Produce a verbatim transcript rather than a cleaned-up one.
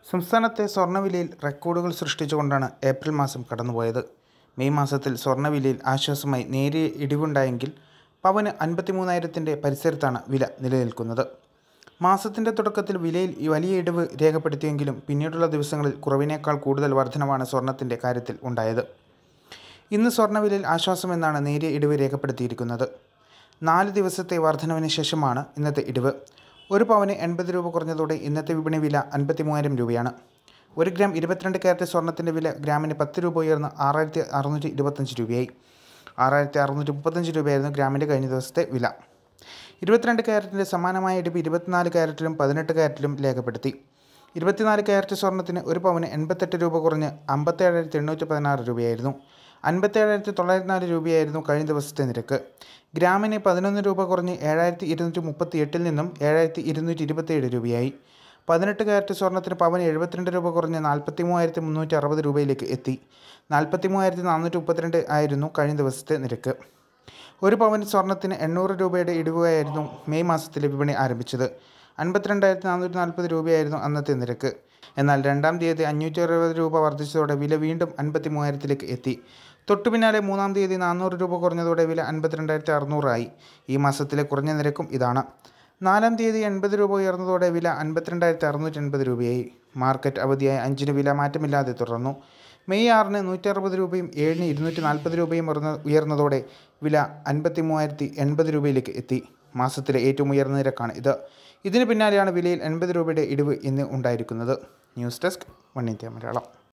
സംസ്ഥാനത്തെ സ്വർണ്ണവിലയിൽ റെക്കോർഡുകൾ സൃഷ്ടിച്ചുകൊണ്ടാണ് ഏപ്രിൽ മാസം കടന്നുപോയത്. മെയ് മാസത്തിൽ സ്വർണ്ണവിലയിൽ ആശ്വാസമായി നേരിയ ഇടിവുണ്ടായെങ്കിൽ പവന് അൻപത്തിമൂന്നായിരത്തിൻ്റെ പരിസരത്താണ് വില നിലനിൽക്കുന്നത്. മാസത്തിൻ്റെ തുടക്കത്തിൽ വിലയിൽ വലിയ ഇടിവ് രേഖപ്പെടുത്തിയെങ്കിലും പിന്നീടുള്ള ദിവസങ്ങളിൽ കുറവിനേക്കാൾ കൂടുതൽ വർധനവാണ് സ്വർണ്ണത്തിൻ്റെ കാര്യത്തിൽ ഉണ്ടായത്. ഇന്ന് സ്വർണ്ണവിലയിൽ ആശ്വാസമെന്നാണ് നേരിയ ഇടിവ് രേഖപ്പെടുത്തിയിരിക്കുന്നത്. നാല് ദിവസത്തെ വർധനവിന് ശേഷമാണ് ഇന്നത്തെ ഇടിവ്. ഒരു പവന് എൺപത് രൂപ കുറഞ്ഞതോടെ ഇന്നത്തെ വിപണി വില അൻപത്തി മൂവായിരം രൂപയാണ്. ഒരു ഗ്രാം ഇരുപത്തിരണ്ട് ക്യാരറ്റ് സ്വർണ്ണത്തിൻ്റെ വില ഗ്രാമിന് പത്ത് രൂപ ഉയർന്ന് ആറായിരത്തി അറുന്നൂറ്റി ഇരുപത്തഞ്ച് രൂപയായി. ആറായിരത്തി അറുന്നൂറ്റി മുപ്പത്തഞ്ച് രൂപയായിരുന്നു ഗ്രാമിൻ്റെ കഴിഞ്ഞ ദിവസത്തെ വില. ഇരുപത്തിരണ്ട് ക്യാരറ്റിൻ്റെ സമാനമായ ഇടിവ് ഇരുപത്തിനാല് ക്യാരറ്റിലും പതിനെട്ട് ക്യാരറ്റിലും രേഖപ്പെടുത്തി. ഇരുപത്തിനാല് ക്യാരറ്റ് സ്വർണ്ണത്തിന് ഒരു പവന് എൺപത്തെട്ട് രൂപ കുറഞ്ഞ് അമ്പത്തേഴായിരത്തി എണ്ണൂറ്റി പതിനാറ് രൂപയായിരുന്നു. അൻപത്തേഴായിരത്തി തൊള്ളായിരത്തി നാല് രൂപയായിരുന്നു കഴിഞ്ഞ ദിവസത്തെ നിരക്ക്. ഗ്രാമിന് പതിനൊന്ന് രൂപ കുറഞ്ഞ് ഏഴായിരത്തി ഇരുന്നൂറ്റി മുപ്പത്തി എട്ടിൽ നിന്നും ഏഴായിരത്തി ഇരുന്നൂറ്റി ഇരുപത്തിയേഴ് രൂപയായി. പതിനെട്ട് ക്യാരറ്റ് സ്വർണ്ണത്തിന് പവന് എഴുപത്തിരണ്ട് രൂപ കുറഞ്ഞ് നാൽപ്പത്തി മൂവായിരത്തി മുന്നൂറ്റി അറുപത് രൂപയിലേക്ക് എത്തി. നാൽപ്പത്തി മൂവായിരത്തി നാനൂറ്റി മുപ്പത്തിരണ്ട് ആയിരുന്നു കഴിഞ്ഞ ദിവസത്തെ നിരക്ക്. ഒരു പവൻ സ്വർണ്ണത്തിന് എണ്ണൂറ് രൂപയുടെ ഇടിവായിരുന്നു മെയ് മാസത്തിലെ വിപണി ആരംഭിച്ചത്. അൻപത്തിരണ്ടായിരത്തി നാനൂറ്റി നാൽപ്പത് രൂപയായിരുന്നു അന്നത്തെ നിരക്ക്. എന്നാൽ രണ്ടാം തീയതി അഞ്ഞൂറ്റി അറുപത് രൂപ വർദ്ധിച്ചതോടെ വില വീണ്ടും അൻപത്തി മൂവായിരത്തിലേക്ക് എത്തി. തൊട്ടു പിന്നാലെ മൂന്നാം തീയതി നാനൂറ് രൂപ കുറഞ്ഞതോടെ വില അൻപത്തിരണ്ടായിരത്തി അറുന്നൂറായി. ഈ മാസത്തിലെ കുറഞ്ഞ നിരക്കും ഇതാണ്. നാലാം തീയതി എൺപത് രൂപ ഉയർന്നതോടെ വില അൻപത്തിരണ്ടായിരത്തി അറുന്നൂറ്റി എൺപത് രൂപയായി. മാർക്കറ്റ് അവധിയായ അഞ്ചിന് വില മാറ്റമില്ലാതെ തുടർന്നു. മെയ് ആറിന് നൂറ്റി അറുപത് രൂപയും ഏഴിന് ഇരുന്നൂറ്റി നാൽപ്പത് രൂപയും ഉയർന്നതോടെ വില അൻപത്തി മൂവായിരത്തി എൺപത് രൂപയിലേക്ക് എത്തി. മാസത്തിലെ ഏറ്റവും ഉയർന്ന നിരക്കാണ് ഇത്. ഇതിന് പിന്നാലെയാണ് വിലയിൽ എൺപത് രൂപയുടെ ഇടിവ് ഇന്ന് ഉണ്ടായിരിക്കുന്നത്. News desk one India Malayalam.